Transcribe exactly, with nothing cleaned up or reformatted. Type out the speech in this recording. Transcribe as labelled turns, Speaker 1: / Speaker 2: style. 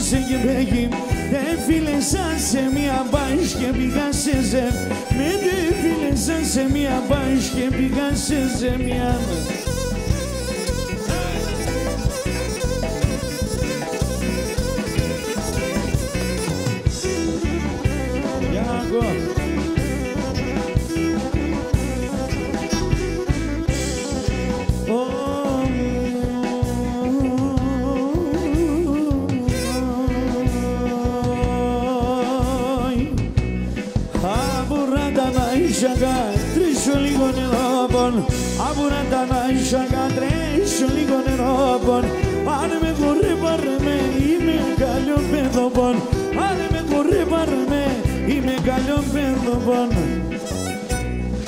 Speaker 1: σε κυπέκι. Τε φίλεσα σε μία μπάις και πήγα σε ζεμ. Με τε φίλεσα σε μία μπάις και πήγα σε ζεμιά. Τρίσου λίγο νερό πον, απουράτα να είσακα, τρίσου λίγο νερό πον. Αν με κουρεί πάρε με, είμαι καλό παιδό πον. Αν με κουρεί πάρε με, είμαι καλό παιδό πον.